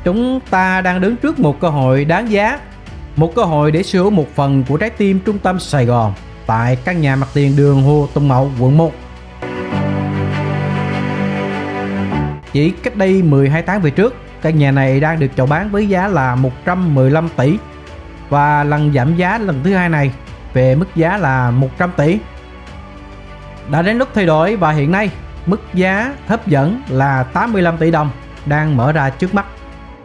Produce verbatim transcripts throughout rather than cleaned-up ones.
Chúng ta đang đứng trước một cơ hội đáng giá, một cơ hội để sở hữu một phần của trái tim trung tâm Sài Gòn tại căn nhà mặt tiền đường Hồ Tùng Mậu, quận một. Chỉ cách đây mười hai tháng về trước, căn nhà này đang được chào bán với giá là một trăm mười lăm tỷ, và lần giảm giá lần thứ hai này về mức giá là một trăm tỷ. Đã đến lúc thay đổi và hiện nay mức giá hấp dẫn là tám mươi lăm tỷ đồng đang mở ra trước mắt.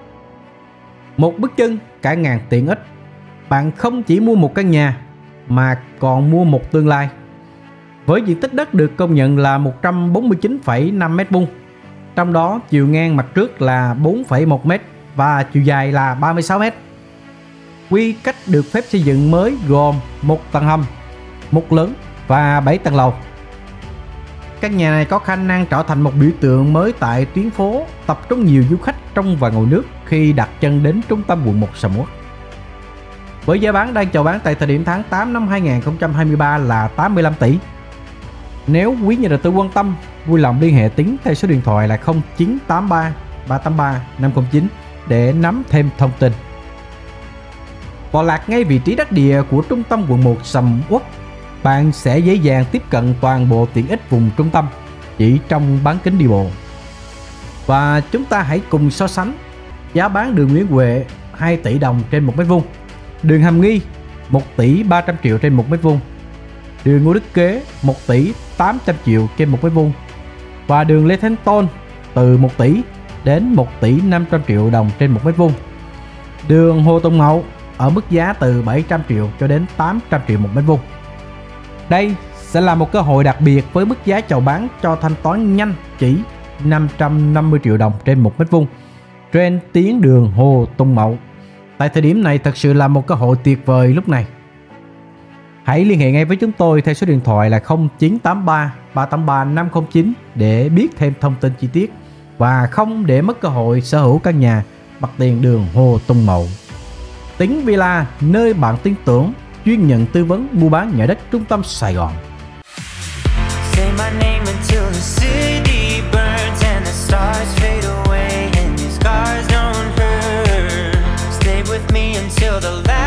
Một bước chân cả ngàn tiện ích. Bạn không chỉ mua một căn nhà mà còn mua một tương lai. Với diện tích đất được công nhận là một trăm bốn mươi chín phẩy năm mét vuông, trong đó chiều ngang mặt trước là bốn phẩy một mét và chiều dài là ba mươi sáu mét. Quy cách được phép xây dựng mới gồm một tầng hầm, một lớn và bảy tầng lầu. Căn nhà này có khả năng trở thành một biểu tượng mới tại tuyến phố, tập trung nhiều du khách trong và ngoài nước khi đặt chân đến trung tâm quận một sầm uất. Với giá bán đang chào bán tại thời điểm tháng tám năm hai nghìn không trăm hai mươi ba là tám mươi lăm tỷ. Nếu quý nhà đầu tư quan tâm, vui lòng liên hệ Tiến theo số điện thoại là không chín tám ba ba tám ba năm không chín để nắm thêm thông tin. Tọa lạc ngay vị trí đắc địa của trung tâm quận một sầm uất, bạn sẽ dễ dàng tiếp cận toàn bộ tiện ích vùng trung tâm chỉ trong bán kính đi bộ. Và chúng ta hãy cùng so sánh giá bán đường Nguyễn Huệ hai tỷ đồng trên một mét vuông, đường Hàm Nghi một tỷ ba trăm triệu trên một mét vuông, đường Ngô Đức Kế một tỷ tám trăm triệu trên một mét vuông, và đường Lê Thánh Tôn từ một tỷ đến một tỷ năm trăm triệu đồng trên một mét vuông. Đường Hồ Tùng Mậu ở mức giá từ bảy trăm triệu cho đến tám trăm triệu một mét vuông. Đây sẽ là một cơ hội đặc biệt với mức giá chào bán cho thanh toán nhanh chỉ năm trăm năm mươi triệu đồng trên một mét vuông trên tuyến đường Hồ Tùng Mậu. Tại thời điểm này thật sự là một cơ hội tuyệt vời lúc này. Hãy liên hệ ngay với chúng tôi theo số điện thoại là không chín tám ba ba tám ba năm không chín để biết thêm thông tin chi tiết và không để mất cơ hội sở hữu căn nhà mặt tiền đường Hồ Tùng Mậu. Tiến Villa, nơi bạn tin tưởng, chuyên nhận tư vấn mua bán nhà đất trung tâm Sài Gòn. Say my name until the city burns and the stars fade away and your scars don't hurt. Stay with me until the last